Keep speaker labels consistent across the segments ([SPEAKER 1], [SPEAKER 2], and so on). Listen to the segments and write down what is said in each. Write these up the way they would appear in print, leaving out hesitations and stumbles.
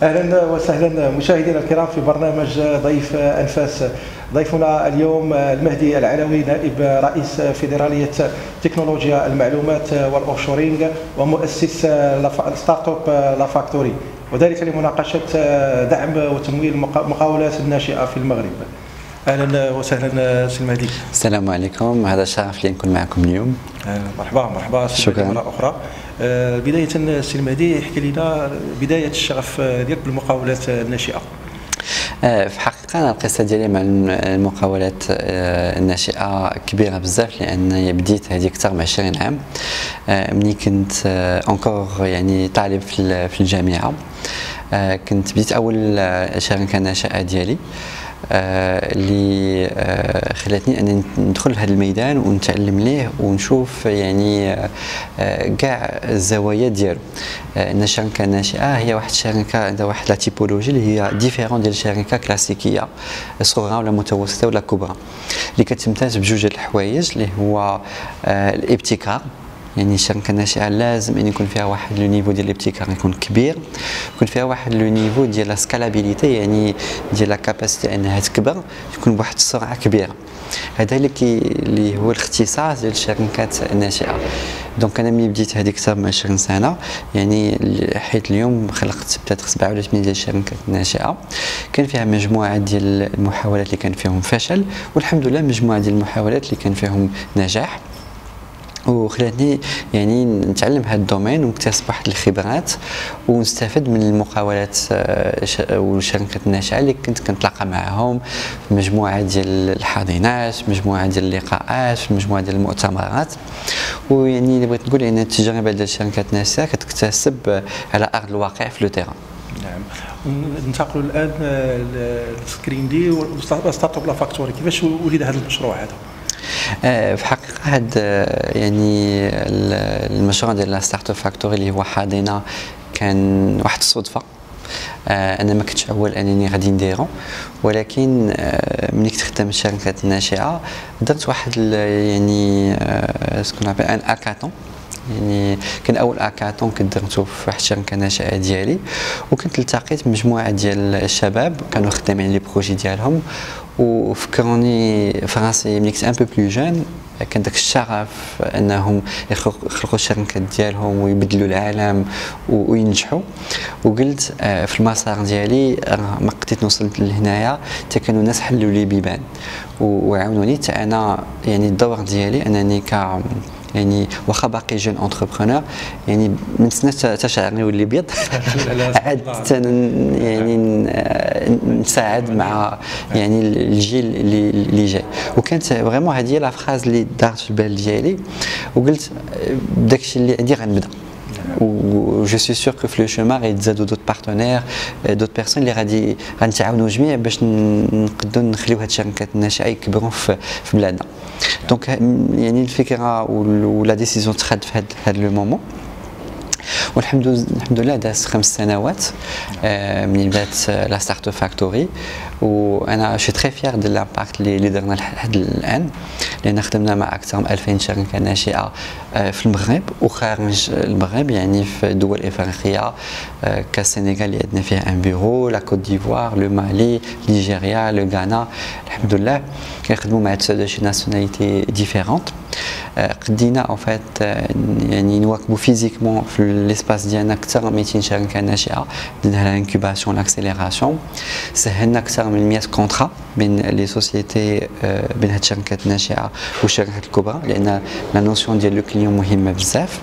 [SPEAKER 1] اهلا وسهلا مشاهدينا الكرام في برنامج ضيف انفاس. ضيفنا اليوم المهدي العلوي، نائب رئيس فيدراليه تكنولوجيا المعلومات والاوفشورينغ ومؤسس ستارت اب لا فاكتوري، وذلك لمناقشه دعم وتمويل المقاولات الناشئه في المغرب. اهلا وسهلا سي المهدي.
[SPEAKER 2] السلام عليكم، هذا شرف لي نكون معكم اليوم.
[SPEAKER 1] مرحبا
[SPEAKER 2] شكرا
[SPEAKER 1] مره اخرى. بدايه سي المهدي، احكي لنا بدايه الشغف ديالك بالمقاولات الناشئه.
[SPEAKER 2] في حقيقة أنا القصة ديالي مع المقاولات الناشئة كبيرة بزاف، لأن بديت هذه أكثر من 20 عام ملي كنت أونكور يعني طالب في الجامعة. كنت بديت أول شركة ناشئة ديالي اللي خلاتني أن ندخل لهذا الميدان ونتعلم ليه ونشوف يعني كاع الزوايا ديالو. ان الشركه الناشئه هي واحد الشركه عندها واحد لا تيبولوجي اللي هي ديفيرون ديال الشركه كلاسيكيه صغرى ولا متوسطه ولا كبرى، اللي كتمتاز بجوج الحوايج اللي هو الابتكار. يعني الشركه الناشئه لازم ان يكون فيها واحد لو نيفو ديال الابتكار يكون كبير، يكون فيها واحد لو نيفو ديال لا سكالابيليتي، يعني ديال لا كاباسيتي انها تكبر تكون بواحد السرعه كبيره. هذا اللي هو الاختصاص ديال الشركات الناشئه. دونك انا ملي بديت هذيك اكثر من 20 سنه، يعني حيت اليوم خلقت بتاتر 7 ولا 8 ديال الشركات الناشئه، كان فيها مجموعه ديال المحاولات اللي كان فيهم فشل، والحمد لله مجموعه ديال المحاولات اللي كان فيهم نجاح، وخلاتني يعني نتعلم هذا الدومين ونكتسب واحد الخبرات ونستفد من المقاولات والشركات الناشئه اللي كنت كنتلاقى معهم في مجموعه ديال الحاضنات، مجموعه ديال اللقاءات، مجموعه ديال المؤتمرات. ويعني اللي بغيت نقول ان التجربه ديال الشركات الناشئه كتكتسب على ارض الواقع في لو تيران.
[SPEAKER 1] نعم. ننتقلوا الان لسكرين دي وستارت اب لا فاكتوري. كيفاش ولد هذا المشروع هذا؟
[SPEAKER 2] في حقيقة هذا يعني المشروع ديال ستارت اب فاكتوري اللي هو حاضنة كان واحد الصدفة. انا ما كنتش اول انني غادي نديرو، ولكن ملي كنت خدام الشركات الناشئة درت واحد يعني سكون ابل ان اكاطون. يعني كان اول اكاطون كنت درتو في واحد الشركه ناشئه ديالي، وكنت التقيت بمجموعه ديال الشباب كانوا خدامين لي بروجي ديالهم، وفكروني في راسي ملي كنت ان بو بلو جون كان داك الشغف انهم يخلقوا الشركات ديالهم ويبدلوا العالم وينجحوا. وقلت في المسار ديالي ما قدرت نوصل لهنايا حتى كانوا الناس حلوا لي بيبان وعاونوني حتى انا. يعني الدور ديالي انني يعني واخا باقي جون انتربرونور، يعني من سنه تشعرني يولي بيض عاد يعني نساعد مع يعني الجيل اللي جاي. وكانت فريمون هذه هي لا فراز اللي دارت في البال ديالي، وقلت داكشي اللي عندي غنبدا. و جو سوي سور كو في لو شومان غيتزادوا دوت بارتنير دوت بيرسون اللي غادي غنتعاونوا جميع باش نقدروا نخليو هاد الشركات الناشئه يكبروا في بلادنا. دونك يعني الفكره ولا ديسيزيون تخاد في هاد لو مومون، والحمد لله داز 5 سنوات من بدات لا ستارت اب فاكتوري. وانا شي تري فيير ديال لامباكت اللي درنا لحد الان، لان خدمنا مع اكثر من 2000 شركه ناشئه في المغرب وخارج المغرب، يعني في الدول الافريقيه كالسنغال اللي عندنا فيها ان بيرو، لا كوت ديفوار، لو مالي، نيجيريا، لو غانا. الحمد لله كنخدموا مع 19 ناسيوناليتي ديفيرونت. قدينا او فات يعني نواكبوا فيزيكمون في ليسباس ديالنا اكثر من 200 شركه ناشئه، درنا لانكوباسيون لاكسيليراسيون، سهلنا اكثر من 100 كونترا بين لي سوسيتي، بين هاد الشركات الناشئه والشركات الكبرى، لان لا نوسيون ديال لو كليون مهمه بزاف.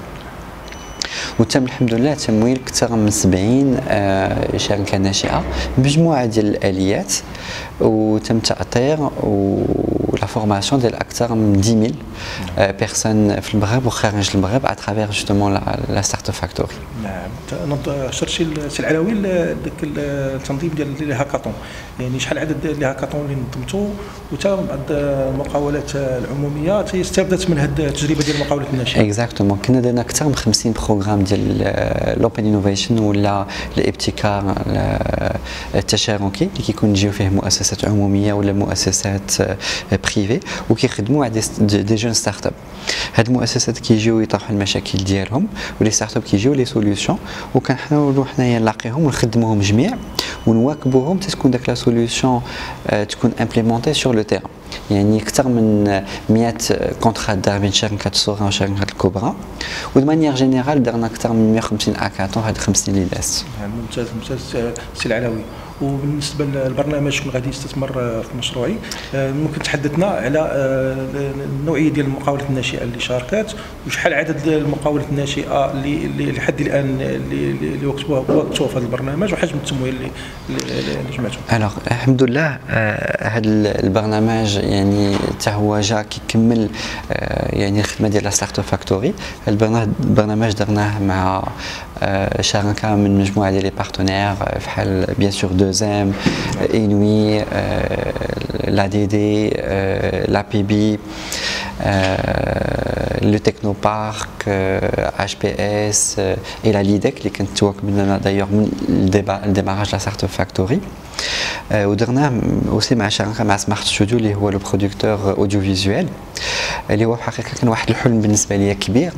[SPEAKER 2] وتم الحمد لله تمويل اكثر من 70 شركه ناشئه بمجموعه ديال الاليات، وتم تاطير ولا فورماسيون ديال اكثر من 10000 بيرسون في المغرب وخارج المغرب اترافير جوستومون لا ستارت اب فاكتوري.
[SPEAKER 1] نعم. شرتي سي العلوي داك التنظيم ديال لي هاكاطون، يعني شحال عدد ديال لي هاكاطون اللي نظمتوا، وتا بعض المقاولات العموميه استفادت من هذه التجربه ديال المقاولات الناشئه؟
[SPEAKER 2] اكزاكتومون. كنا درنا اكثر من 50 بروغرام ديال لوبن انوفيشن ولا الابتكار التشاركي اللي كيكون يجيو فيه مؤسسات عموميه ولا مؤسسات بريفي وكيخدموا على دي جون ستارت اب. هاد المؤسسات كيجيو يطرحوا المشاكل ديالهم ولي ستارت اب كيجيو لي سوليوشن وكنحاولوا حنايا نلاقيهم ونخدموهم جميع ونواكبوهم تكون داك لا سوليوشن تكون امبليمونتي سور لو تيران. يعني اكثر من 100 كونترات دار بين شركات الصغرى والشركات الكبرى ودو مانيير جينيرال درنا اكثر من 150 اكاطون هاد 5 سنين اللي دازت.
[SPEAKER 1] ممتاز سي العلوي. وبالنسبه للبرنامج شكون غادي يستثمر في مشروعي ممكن تحدثنا على النوعيه ديال المقاولات الناشئه اللي شاركات وشحال عدد المقاولات الناشئه اللي لحد الان اللي وقتوها في هذا البرنامج وحجم التمويل اللي جمعتهم.
[SPEAKER 2] الوغ الحمد لله هذا البرنامج يعني حتى هو جا كيكمل يعني الخدمه ديال ستارت اب فاكتوري. البرنامج درناه مع شراكه من مجموعه ديال لي بارتنير بحال بيان سور دوزام انوي لا دي دي لا بي بي لو تكنو بارك اش بي اس اي لا ليدك اللي كانت تواكب لنا دايوغ من الديماراج لا ستارت اب فاكتوري. ودرناه اوسي مع شراكه مع سمارت ستوديو اللي هو لو برودكتور اوديو فيزوال اللي هو في الحقيقه كان واحد الحلم بالنسبه لي كبير.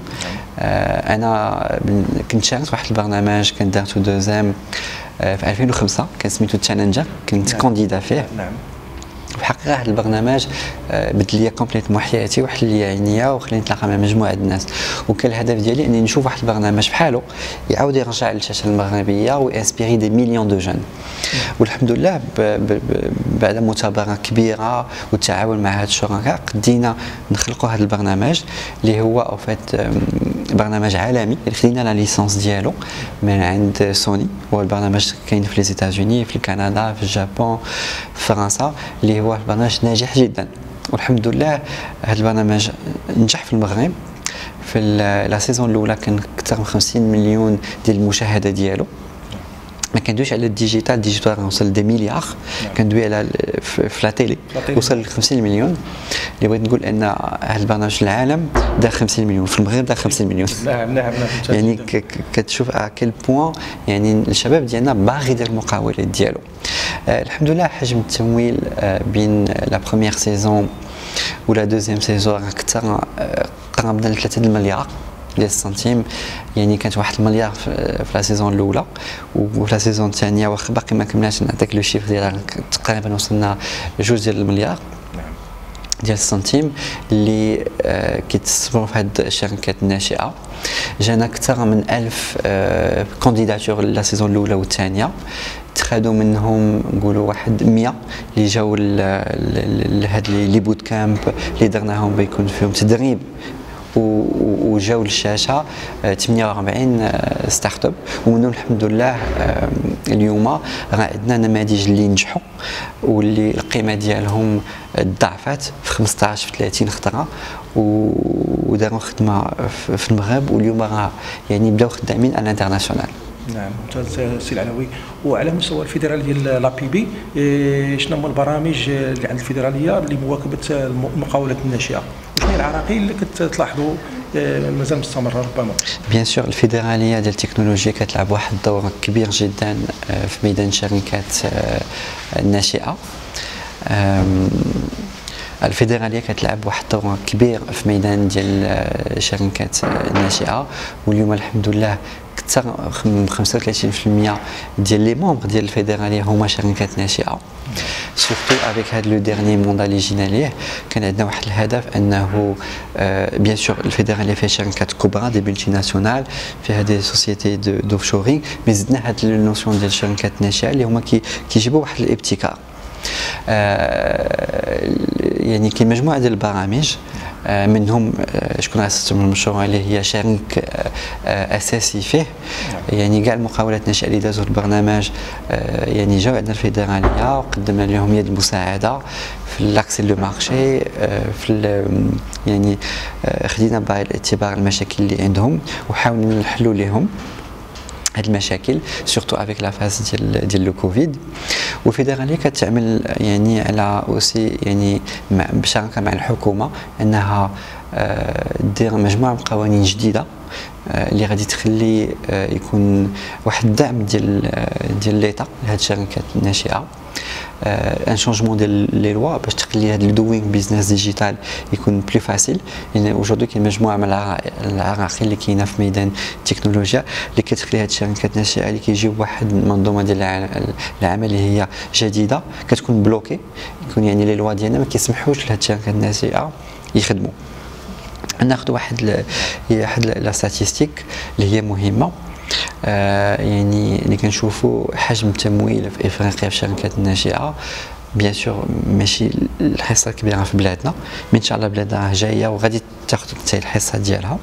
[SPEAKER 2] انا كنت شاركت واحد البرنامج كان دارتو دوزام في 2005 كان سميتو تشالنجر كنت كانديدا فيه.
[SPEAKER 1] نعم.
[SPEAKER 2] في الحقيقه هذا البرنامج بدل لي كومبليتمون حياتي وحل لي عينيا وخليني نتلاقى مع مجموعه الناس وكان الهدف ديالي اني نشوف واحد البرنامج بحاله يعاود يرجع للشاشه المغربيه وانسبيري دي مليون دو جون. والحمد لله بعد مثابره كبيره والتعاون مع هاد الشركاء قدينا نخلقوا هذا البرنامج اللي هو او فات برنامج عالمي اللي خدينا لا ليسانس ديالو من عند سوني. هو البرنامج كاين في لي زيتازوني في كندا في اليابان في فرنسا اللي هو برنامج ناجح جدا. والحمد لله هذا البرنامج نجح في المغرب. في لا سيزون الاولى كان اكثر من 50 مليون ديال المشاهده ديالو. ما كندويش على الديجيتال وصل دي مليار كندوي على في لا تيلي وصل ل 50 مليون. اللي بغيت نقول ان هذا البرنامج في العالم دار 50 مليون في المغرب دار 50 مليون.
[SPEAKER 1] نعم
[SPEAKER 2] يعني كتشوف اكل بوان يعني الشباب ديالنا باغي يدير المقاولات ديالو. الحمد لله حجم التمويل بين لا بروميير سيزون ولا دوزيام سيزون اكثر قربنا ل 3 المليار ديال السنتيم. يعني كانت 1 المليار في لا سيزون الاولى وفي لا سيزون الثانيه واخا باقي ما كملناش نعطيك لو شيفر ديالها تقريبا وصلنا 2 ديال المليار ديال السنتيم اللي كيتستثمروا في هاد الشركات الناشئه. جانا اكثر من 1000 كانديداتور لا سيزون الاولى والثانيه تخادوا منهم نقولوا واحد 100 اللي جاوا لهاد لي بوت كامب اللي درناهم بيكون فيهم تدريب وجاوا للشاشه 48 ستارت اب ومنهم الحمد لله اليوم راه عندنا نماذج اللي نجحوا واللي القيمه ديالهم ضاعفات في 15 في 30 خطره وداروا خدمه في المغرب واليوم راه يعني بداو خدامين على الانترناسيونال.
[SPEAKER 1] نعم ممتاز سي العلوي. وعلى مستوى الفيدرالي ديال لا بي بي شنو هما البرامج اللي عند الفيدراليه لمواكبه المقاولات الناشئه؟ شنو هي العراقيل اللي كتلاحظوا مازال مستمره ربما؟ بيان
[SPEAKER 2] سور الفيدراليه ديال التكنولوجيا كتلعب واحد الدور كبير جدا في ميدان الشركات الناشئه. الفيدراليه كتلعب واحد الدور كبير في ميدان ديال الشركات الناشئه واليوم الحمد لله اكثر من 35% ديال لي ممبر ديال الفيدراليه هما شركات ناشئه. سورتو افيك هذا لو ديرني موندال اللي جينا ليه كان عندنا واحد الهدف انه بيان سور الفيدراليه فيها شركات كبرى دي ملتي ناسيونال فيها دي سوسيتي دوفشورينغ مي زدنا هاد النوسيون ديال الشركات الناشئه اللي هما كيجيبوا واحد الابتكار. يعني كاين مجموعه ديال البرامج منهم شكون غيستثمر المشروع اللي هي شريك اساسي فيه. يعني كاع المقاولات الناشئه اللي دازوا البرنامج يعني جاوا عندنا الفيدراليه وقدمنا لهم يد مساعده في لاكسي لو مارشي في يعني خدينا بعين الاعتبار المشاكل اللي عندهم وحاولنا نحلوا لهم هاد المشاكل سورتو افيك لا فاز ديال لو كوفيد. والفيدراليه كتعمل يعني على اوسي يعني بشراكه مع الحكومه انها دير مجموعه من القوانين جديده اللي غادي تخلي يكون واحد الدعم ديال ليتا لهاد الشركات الناشئه، ان شونجمون ديال لي لوا باش تخلي هاد الدوينغ بيزنس ديجيتال يكون بلو فاسيل. لان اوجوردي كاين مجموعه من العراقيل اللي كاينه في ميدان التكنولوجيا اللي كتخلي هاد الشركات الناشئه اللي كيجيو بواحد المنظومه ديال العمل اللي هي جديده كتكون بلوكي، يكون يعني لي لوا ديالنا ما كيسمحوش لهاد الشركات الناشئه يخدموا. ناخذ واحد لا ستاتيستيك اللي هي مهمه، يعني اللي كنشوفوا حجم التمويل في افريقيا في الشركات الناشئه بيان سور ماشي الحصه الكبيره في بلادنا، من ان شاء الله بلادنا جايه وغادي تاخذ حتى الحصه ديالها.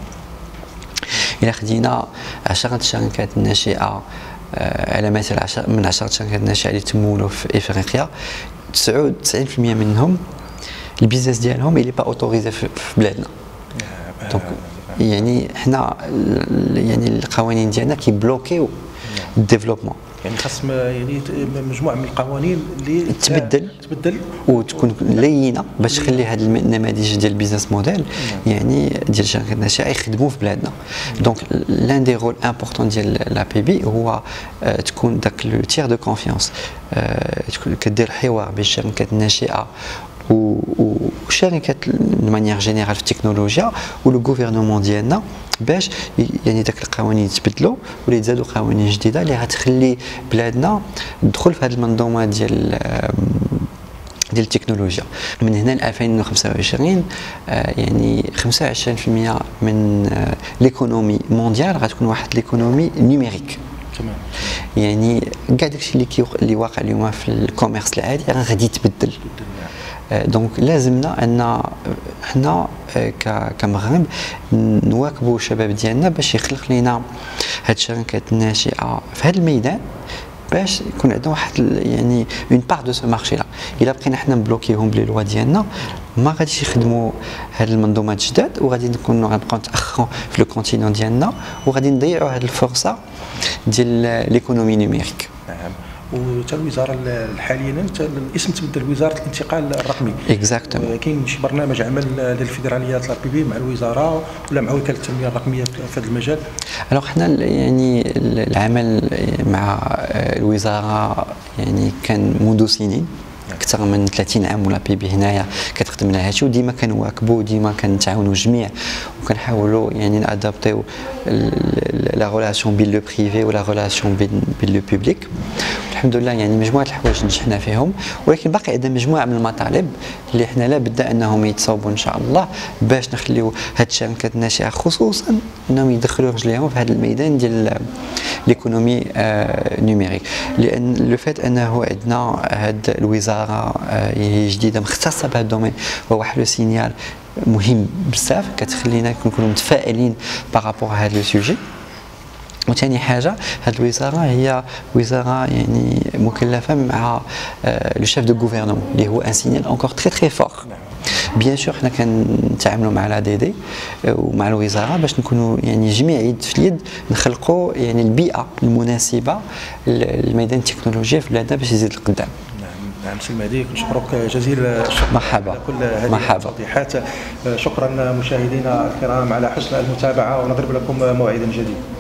[SPEAKER 2] الا خدينا 10 شركات ناشئه على مثل من 10 شركات ناشئه اللي تمولوا في افريقيا 90% منهم البيزنس ديالهم اللي با اوتوريزي في بلادنا. دونك يعني حنا يعني القوانين ديالنا كيبلوكيو الديفلوبمون،
[SPEAKER 1] يعني خاص يعني مجموعه من القوانين اللي
[SPEAKER 2] تبدل وتكون لينه باش تخلي هاد النماذج ديال البيزنس موديل يعني ديال الشركات الناشئه يخدموا في بلادنا. دونك لان دي رول امبورطون ديال لا بي بي هو تكون داك لو تير دو كونفيونس، كدير حوار بين الشركات الناشئه وشركات المانيير جينيرال في التكنولوجيا ولو غوفرنمون ديالنا باش يعني داك القوانين يتبدلوا ولا يتزادوا قوانين جديده اللي غتخلي بلادنا تدخل في هذه المنظومه ديال التكنولوجيا. من هنا ل 2025 يعني 25% من ليكونومي مونديال غتكون واحد ليكونومي نيميريك.
[SPEAKER 1] تمام.
[SPEAKER 2] يعني كاع داكشي اللي واقع اليوم في الكوميرس العادي غادي يتبدل. دونك لازمنا ان حنا كمغرب نواكبوا الشباب ديالنا باش يخلق لنا هاد الشركات الناشئه في هذا الميدان باش يكون عندنا واحد يعني اون بار دو سو مارشي لا. الا بقينا حنا نبلوكيهم بلي لوا ديالنا ما غاديش يخدموا هاد المنظومات الجداد وغادي نكونوا غنبقاو نتاخروا في لو كونتينون ديالنا وغادي نضيعوا هاد الفرصه ديال ليكونومي نيميريك.
[SPEAKER 1] نعم. وتا الوزاره حاليا الاسم تبدل وزاره الانتقال الرقمي.
[SPEAKER 2] اكزاكتومون.
[SPEAKER 1] كاين شي برنامج عمل للفيدراليات لا بي بي مع الوزاره ولا مع وكاله التنميه الرقميه في هذا المجال؟
[SPEAKER 2] الوغ حنا يعني العمل مع الوزاره يعني كان منذ سنين اكثر من 30 عام ولا بي بي هنايا كتخدم لها هادشي وديما كنواكبوا وديما كنتعاونوا جميع وكنحاولوا يعني نادابتيو لا ريلاسيون بين لو بريفي ولا ريلاسيون بين لو بوبليك. الحمد لله يعني مجموعه الحوايج نجحنا فيهم، ولكن باقي عندنا مجموعه من المطالب اللي حنا لا بد انهم يتصاوبوا ان شاء الله باش نخليو هاد الشركات الناشئه خصوصا انهم يدخلوا رجليهم في هذا الميدان ديال ليكونومي نيميريك. لان لو فات انه عندنا هاد الوزاره هي جديده مختصه بهذا الدومين هو واحد لو سينيال مهم بزاف كتخلينا نكونوا متفائلين بارابور هذا لو سوجي. وثاني حاجه هذه الوزاره هي وزاره يعني مكلفه مع لو شيف دو غوفرنمون اللي هو ان سينيال انكور تري تري فور. بيان سور حنا كنتعاملوا مع لا دي دي ومع الوزاره باش نكونوا يعني جميع يد في اليد نخلقوا يعني البيئه المناسبه للميدان التكنولوجيا في بلادنا باش يزيد القدام.
[SPEAKER 1] نعم سي المهدي كنشكرك جزيل الشكر
[SPEAKER 2] مرحبا
[SPEAKER 1] على كل هذه التوضيحات. شكرا مشاهدينا الكرام على حسن المتابعه ونضرب لكم موعدا جديد.